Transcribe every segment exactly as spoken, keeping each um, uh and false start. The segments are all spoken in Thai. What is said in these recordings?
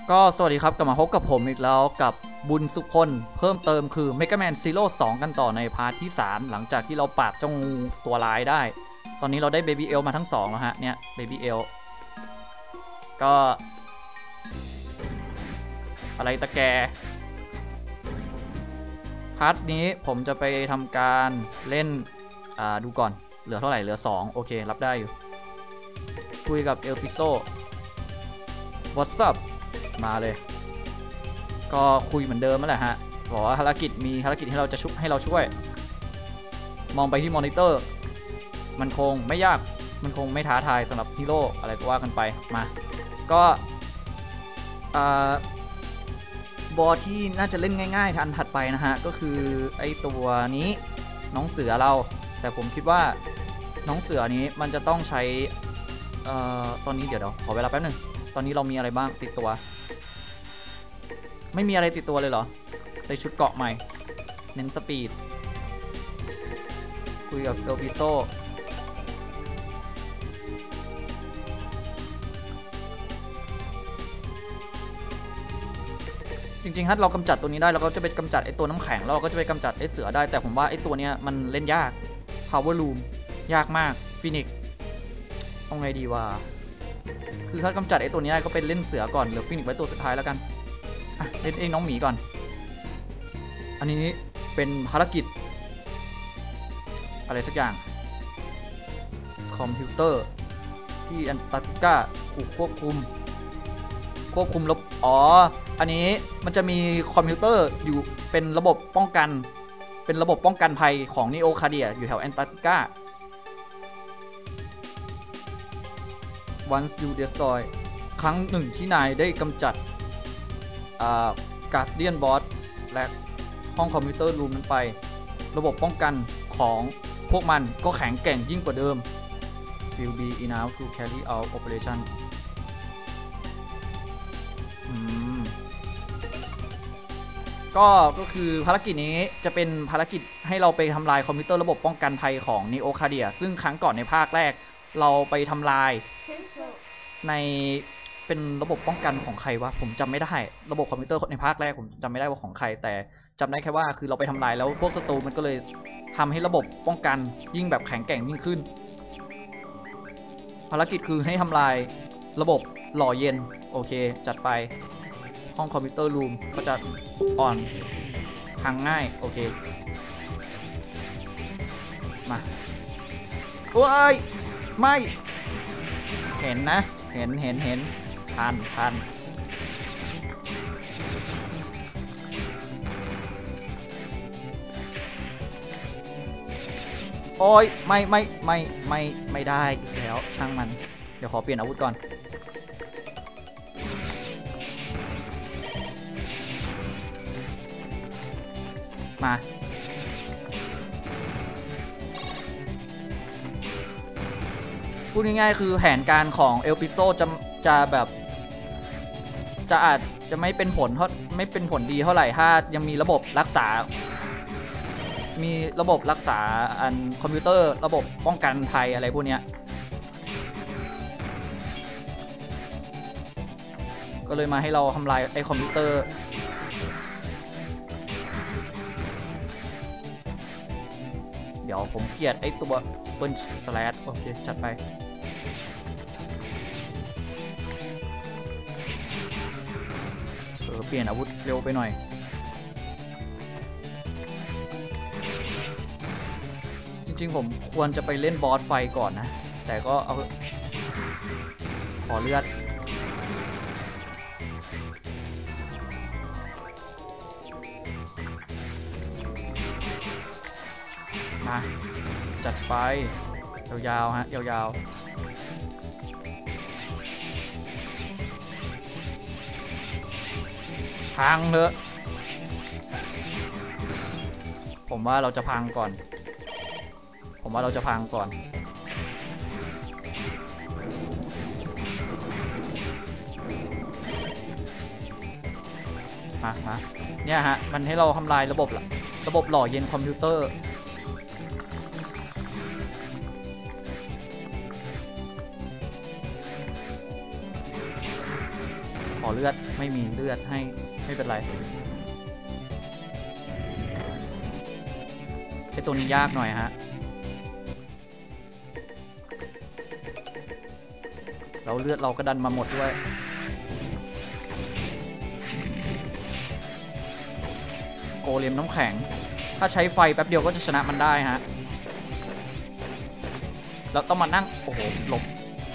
ก็สวัสดีครับกลับมาพบกับผมอีกแล้วกับบุญสุพลเพิ่มเติมคือ Mega Man Zero สองกันต่อในพาร์ทที่สามหลังจากที่เราปราบเจ้างูตัวร้ายได้ตอนนี้เราได้ Baby Elf มาทั้งสองแล้วฮะเนี่ย Baby Elf ก็อะไรตะแกพาร์ทนี้ผมจะไปทำการเล่นอ่าดูก่อนเหลือเท่าไหร่เหลือสองโอเครับได้อยู่คุยกับเอลปิโซ What's up มาเลยก็คุยเหมือนเดิมนั่นแหละฮะบอกว่าภารกิจมีภารกิจให้เราจะชุบให้เราช่วยมองไปที่มอนิเตอร์มันคงไม่ยากมันคงไม่ท้าทายสำหรับฮีโร่อะไรก็ว่ากันไปมาก็บอที่น่าจะเล่นง่ายๆทันถัดไปนะฮะก็คือไอตัวนี้น้องเสือเราแต่ผมคิดว่าน้องเสือนี้มันจะต้องใช้เอ่อตอนนี้เดี๋ยวเดี๋ยวขอเวลาแป๊บนึงตอนนี้เรามีอะไรบ้างติดตัวไม่มีอะไรติดตัวเลยเหรอได้ชุดเกาะใหม่เน้นสปีดคุยกับเอลปิโซจริงๆถ้าเรากำจัดตัวนี้ได้เราก็จะไปกำจัดไอตัวน้ำแข็งแล้วเราก็จะไปกำจัดไอเสือได้แต่ผมว่าไอตัวเนี้ยมันเล่นยาก Power Room ยากมากฟินิกเอาไงดีวะคือถ้ากำจัดไอตัวนี้ได้ก็เป็นเล่นเสือก่อนเหลือฟินิกไว้ตัวสุดท้ายแล้วกันเล่นเองน้องหมีก่อนอันนี้เป็นภารกิจอะไรสักอย่างคอมพิวเตอร์ที่แอนตาร์กติกาถูกควบคุมควบคุมระบบอ๋ออันนี้มันจะมีคอมพิวเตอร์อยู่เป็นระบบป้องกันเป็นระบบป้องกันภัยของนีโอคาเดียอยู่แถวแอนตาร์กติกา once you destroy ครั้งหนึ่งที่นายได้กำจัดการ์เดียนบอสและห้องคอมพิวเตอร์รูมนั้นไประบบป้องกันของพวกมันก็แข็งแกร่งยิ่งกว่าเดิม will be enough to carry out operation อืมก็ก็คือภารกิจนี้จะเป็นภารกิจให้เราไปทำลายคอมพิวเตอร์ระบบป้องกันภัยของ Neo Cardia ซึ่งครั้งก่อนในภาคแรกเราไปทำลายในเป็นระบบป้องกันของใครวะผมจำไม่ได้ระบบคอมพิวเตอร์ในภาคแรกผมจำไม่ได้ว่าของใครแต่จำได้แค่ว่าคือเราไปทำลายแล้วพวกศัตรูมันก็เลยทำให้ระบบป้องกันยิ่งแบบแข็งแกร่งยิ่งขึ้นภารกิจคือให้ทำลายระบบหล่อเย็นโอเคจัดไปห้องคอมพิวเตอร์รูมก็จะอ่อนพังง่ายโอเคมาโอ้ยไม่เห็นนะเห็นเห็นเห็นทันทันโอ้ยไม่ไม่ไม่ไม่ไม่ได้อีกแล้วช่างมันเดี๋ยวขอเปลี่ยนอาวุธก่อนมาพูดง่ายๆคือแผนการของเอลปิโซจะจะแบบจะอาจจะไม่เป็นผลเท่าไม่เป็นผลดีเท่าไหร่ถ้ายังมีระบบรักษามีระบบรักษาอันคอมพิวเตอร์ระบบป้องกันภัยอะไรพวกนี้ก็เลยมาให้เราทำลายไอคอมพิวเตอร์เดี๋ยวผมเกลียดไอตัวเบิร์นสแลชโอเคจัดไปเออเปลี่ยนอาวุธเร็วไปหน่อยจริงๆผมควรจะไปเล่นบอสไฟก่อนนะแต่ก็เอาขอเลือดมาจัดไปยาวๆฮะยาวๆพังเถอะผมว่าเราจะพังก่อนผมว่าเราจะพังก่อนมามาเนี่ยฮะมันให้เราทำลายระบบระบบหล่อเย็นคอมพิวเตอร์ มอเลือดไม่มีเลือดให้ไม่เป็นไรไอตัวนี้ยากหน่อยฮะเราเลือดเราก็ดันมาหมดด้วยโกเลมน้ำแข็งถ้าใช้ไฟแป๊บเดียวก็จะชนะมันได้ฮะเราต้องมานั่งโอ้โหหลบ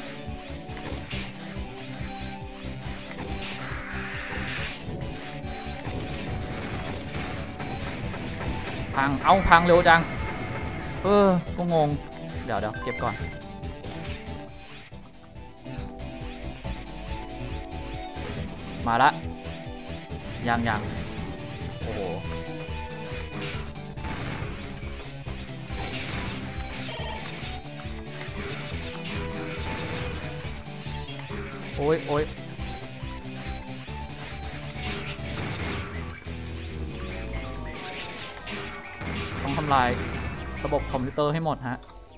พังเอาพังเร็วจังเออก็งงเดี๋ยวเดี๋ยวเก็บก่อนมาละยังยังโอ้โหโอ้ยโอ้ยต้องทำลายระบบคอมพิวเตอร์ให้หมดฮะ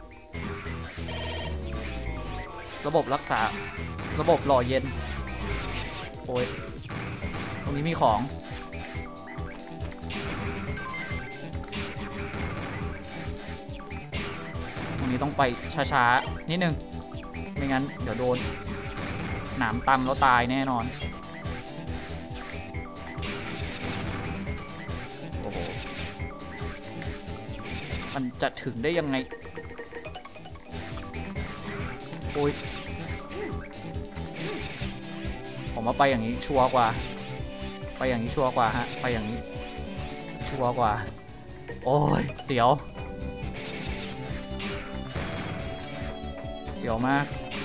ระบบรักษาระบบหล่อเย็นโอ้ยตรงนี้มีของตรงนี้ต้องไปช้าๆนิดนึงไม่งั้นเดี๋ยวโดนหนามตำแล้วตายแน่นอนโอ้โหมันจะถึงได้ยังไงโอ้ยผมว่าไปอย่างนี้ชัวร์กว่าไปอย่างนี้ชัวร์กว่าฮะไปอย่างนี้ชัวร์กว่าโอ้ยเสียวเสียวมาก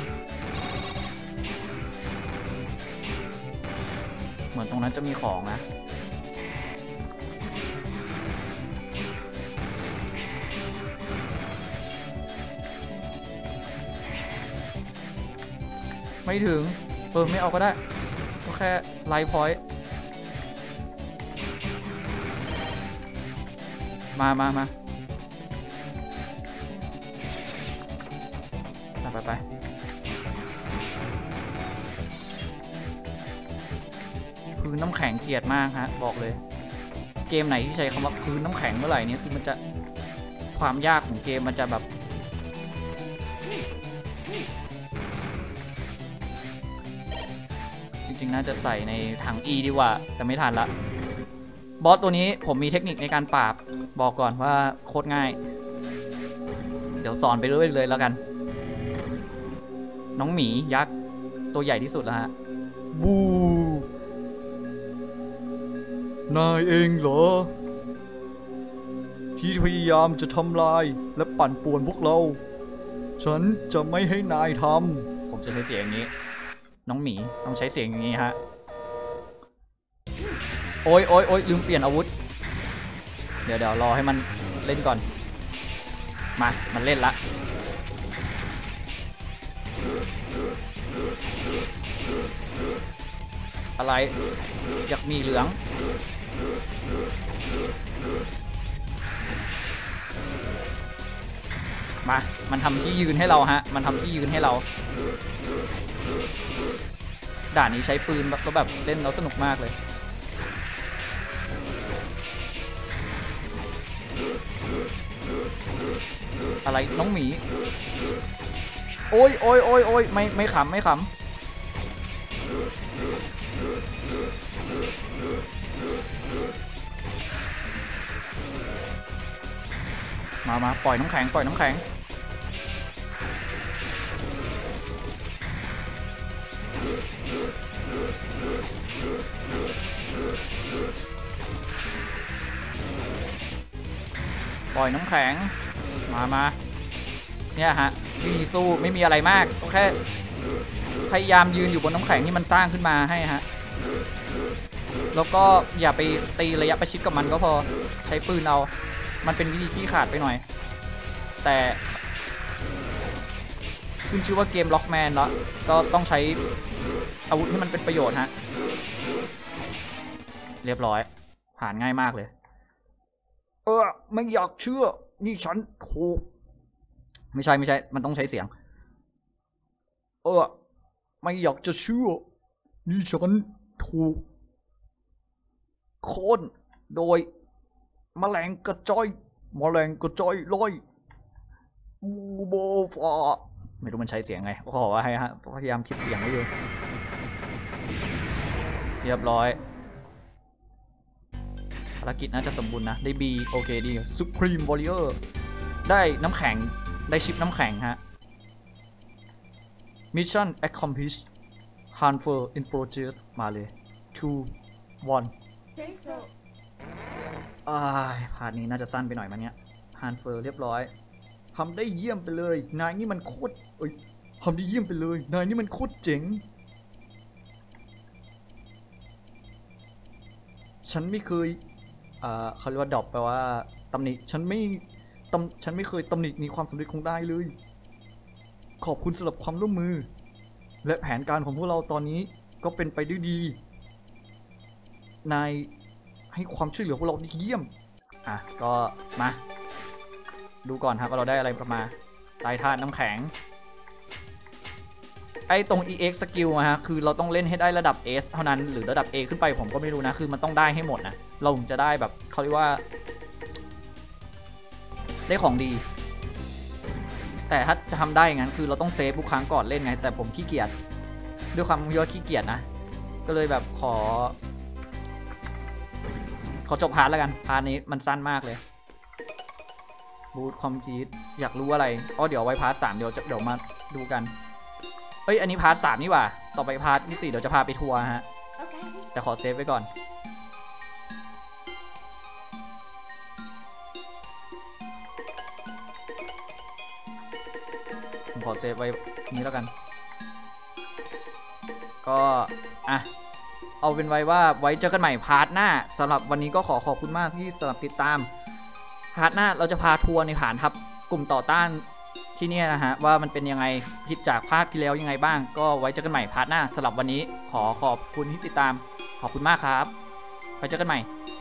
เหมือนตรงนั้นจะมีของนะไม่ถึงเออไม่เอาก็ได้ก็แค่ไลท์พอยต์มามามาไปไปพื้นน้ำแข็งเกลียดมากฮะบอกเลยเกมไหนที่ใช้คำว่าพื้นน้ำแข็งเมื่อไหร่นี้คือมันจะความยากของเกมมันจะแบบจริงๆน่าจะใส่ในถัง E ดีกว่าแต่ไม่ทันละบอสตัวนี้ผมมีเทคนิคในการปราบบอกก่อนว่าโคตรง่ายเดี๋ยวสอนไปเรื่อยเลยแล้วกันน้องหมียักษ์ตัวใหญ่ที่สุดแล้วฮะบูนายเองเหรอที่พยายามจะทำลายและปั่นป่วนพวกเราฉันจะไม่ให้นายทำผมจะใช้เสียงอย่างนี้น้องหมีต้องใช้เสียงอย่างนี้ฮะโอ้ยโอ้ยโอ้ยลืมเปลี่ยนอาวุธเดี๋ยวเดี๋ยวรอให้มันเล่นก่อนมามันเล่นละอะไรอยากมีเหลืองมามันทำที่ยืนให้เราฮะมันทำที่ยืนให้เราด่านนี้ใช้ปืนแบบแบบเล่นแล้วสนุกมากเลยอะไรน้องหมีโอ้ยโอ้ยโอ้ยโอ้ยไม่ไม่ขำไม่ขำมามาปล่อยน้ำแข็งปล่อยน้ำแข็งปล่อยน้ำแข็งมามาเนี่ยฮะวิธีสู้ไม่มีอะไรมากก็แค่พยายามยืนอยู่บนน้ำแข็งที่มันสร้างขึ้นมาให้ฮะแล้วก็อย่าไปตีระยะประชิดกับมันก็พอใช้ปืนเอามันเป็นวิธีขี้ขาดไปหน่อยแต่ขึ้นชื่อว่าเกมล็อกแมนแล้วก็ต้องใช้อาวุธที่มันเป็นประโยชน์ฮะเรียบร้อยผ่านง่ายมากเลยเออไม่อยากเชื่อนี่ฉันถูกไม่ใช่ไม่ใช่มันต้องใช้เสียงเออไม่อยากจะเชื่อนี่ฉันถูกโค่นโดยแมลงกระจอยแมลงกระจอยลอยมูโบฟาไม่รู้มันใช้เสียงไงก็ขอว่าให้ฮะพยายามคิดเสียงไว้อยู่เรียบร้อยภารกิจน่าจะสมบูรณ์นะได้ B โอเคดี Supreme Warrior ได้น้ำแข็งได้ชิปน้ำแข็งฮะ Mission accomplished Transfer in progress มาเลย two one อ่าพาร์ทนี้น่าจะสั้นไปหน่อยมันเนี้ย Transfer เรียบร้อยทำได้เยี่ยมไปเลยนายนี่มันโคตรเอ้ยทำได้เยี่ยมไปเลยนายนี่มันโคตรเจ๋งฉันไม่เคยอ่าเขาเรียกว่าดรอปแปลว่าตำหนิฉันไม่ตำฉันไม่เคยตำหนิในความสำเร็จของนายเลยขอบคุณสำหรับความร่วมมือและแผนการของพวกเราตอนนี้ก็เป็นไปด้วยดีนายให้ความช่วยเหลือพวกเราได้เยี่ยมอ่ะก็มาดูก่อนครับว่าเราได้อะไรมาไตรธาตุน้ำแข็งไอ้ตรง อี เอ็กซ์ skill อะฮะคือเราต้องเล่นให้ได้ระดับ S เท่านั้นหรือระดับ A ขึ้นไปผมก็ไม่รู้นะคือมันต้องได้ให้หมดนะเราถึงจะได้แบบเขาเรียกว่าได้ของดีแต่ถ้าจะทำได้อย่างนั้นคือเราต้องเซฟทุกครั้งก่อนเล่นไงแต่ผมขี้เกียจด้วยความที่ว่าขี้เกียจนะก็เลยแบบขอขอจบพาร์ทแล้วกันพาร์ทนี้มันสั้นมากเลยบูทคอมพลีทอยากรู้อะไรอ๋อเดี๋ยวไว้พาร์ทสามเดี๋ยวจะเดี๋ยวมาดูกันเอ้ยอันนี้พาร์ทสามนี่หว่าต่อไปพาร์ทที่สี่เดี๋ยวจะพาไปทัวร์ฮะ okay. แต่ขอเซฟไว้ก่อนผมขอเซฟไว้นี้แล้วกันก็อ่ะเอาเป็นไว้ว่าไว้เจอกันใหม่พาร์ทหน้าสำหรับวันนี้ก็ขอขอบคุณมากที่สำหรับติดตามพาร์ทหน้าเราจะพาทัวร์ในฐานทัพกลุ่มต่อต้านที่นี่นะฮะว่ามันเป็นยังไงผิดจากภาคที่แล้วยังไงบ้างก็ไว้เจอกันใหม่พาร์ทหน้าสำหรับวันนี้ขอขอบคุณที่ติดตามขอบคุณมากครับไว้เจอกันใหม่